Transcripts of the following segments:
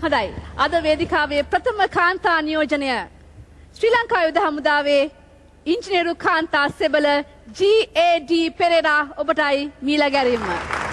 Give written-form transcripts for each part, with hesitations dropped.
හොඳයි. අද වේදිකාවේ ප්‍රථම කාන්තා නියෝජනය ශ්‍රී ලංකා යුද හමුදාවේ ඉංජිනේරු කාන්තා සෙබළ GAD පෙරේරා ඔබටයි මීලා ගැරීම.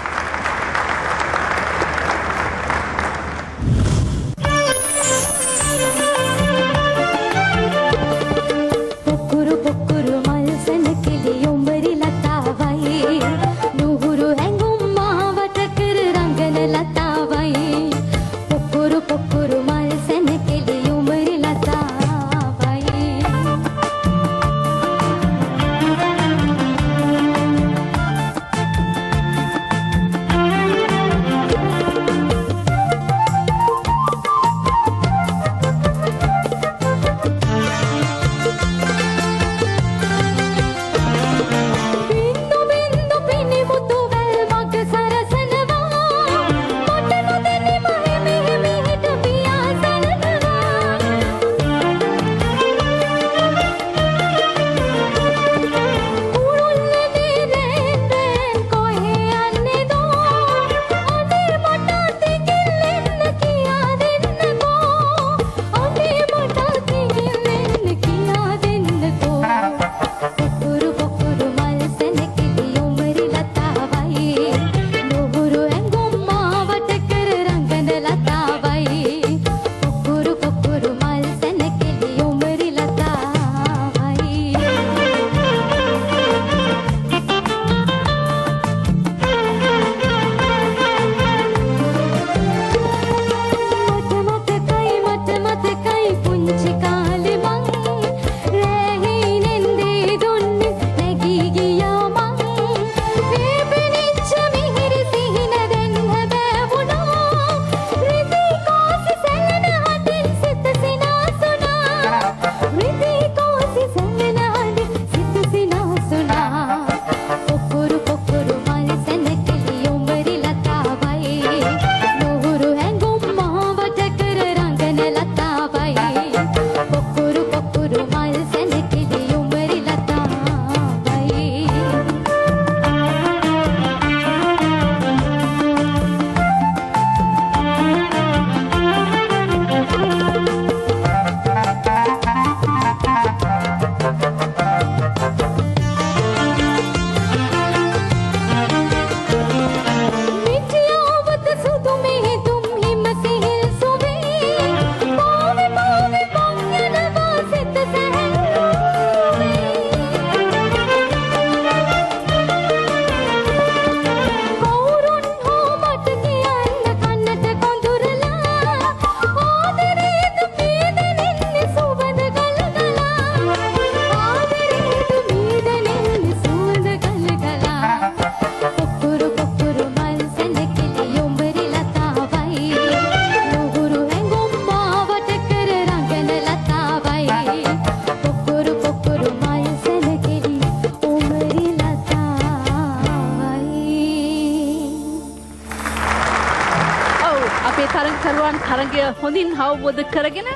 තරගය හොඳින් අවබෝධ කරගෙන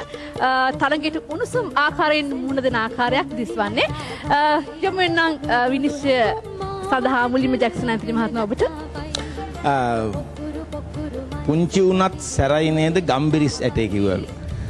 තරගයට උණුසුම් ආකාරයෙන් මුහුණ දෙන ආකාරයක් දිස්වන්නේ. යමු එන්නම් විනිශ්චය සඳහා මුලින්ම ජැක්සන් ඇන්තනි මහත්මයා ඔබට. පුංචි උනත් සැරයි නේද ගම්බිරිස් ඇටේ කිව්වලු.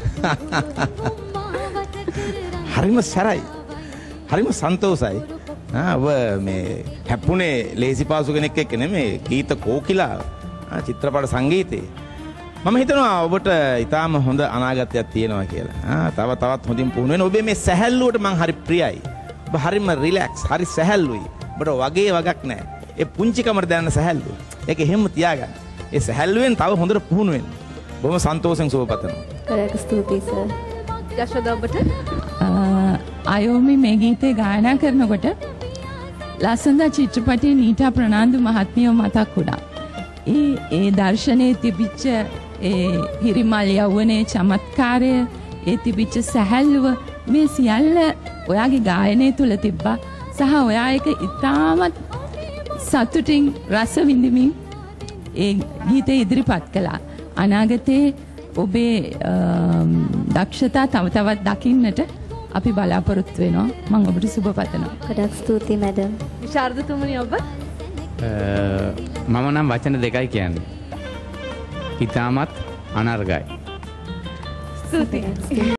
හරිම සැරයි. හරිම සන්තෝසයි. ඔබ මේ හැප්පුණේ ලේසි පාසු කෙනෙක් එක්ක නෙමෙයි. ගීත කෝකිලා චිත්‍රපට සංගීතේ මම හිතනවා ඔබට ඊටාම හොඳ අනාගතයක් තියෙනවා කියලා. තවත් හොඳින් පුහුණු වෙන ඔබේ මේ සැහැල්ලුවට මම හරි ප්‍රියයි. ඔබ හරිම රිලැක්ස්, හරි සැහැල්ලුයි. ඔබට වගේ වගක් නැහැ. ඒ පුංචිකමට දැනෙන සැහැල්ලුව. ඒක එහෙම තියාගන්න. ඒ සැහැල්ලුවෙන් තව හොඳට පුහුණු වෙන්න. බොහොම සන්තෝෂෙන් සුබ පතනවා. කරක් ස්තුතියි සර්. යශෝදා ඔබට අයෝමි මේ ගීතේ ගායනා කරනකොට ලස්සන චිත්‍රපටයේ නීතා ප්‍රනාන්දු මහත්මිය මතක් වුණා. ඒ දර්ශනයේ තිබිච්ච ඒ හිරිමල් යවුනේ චමත්කාරය, ඒ තිබිච්ච සැහැල්ලුව මේ සියල්ල ඔයාගේ ගායනය තුල තිබ්බා. සහ ඔයා ඒක ඉතාමත් සතුටින් රස විඳිමින් ඒ ගීතය ඉදිරිපත් කළා. අනාගතයේ ඔබේ දක්ෂතා තව තවත් දකින්නට අපි බලාපොරොත්තු වෙනවා. මම ඔබට සුබ පතනවා. ගොඩක් ස්තුතියි මැඩම්. විශාරදතුමනි ඔබ? මම නම් වචන දෙකයි කියන්නේ. ඉතාමත් අනර්ගයි. ස්තුතියි.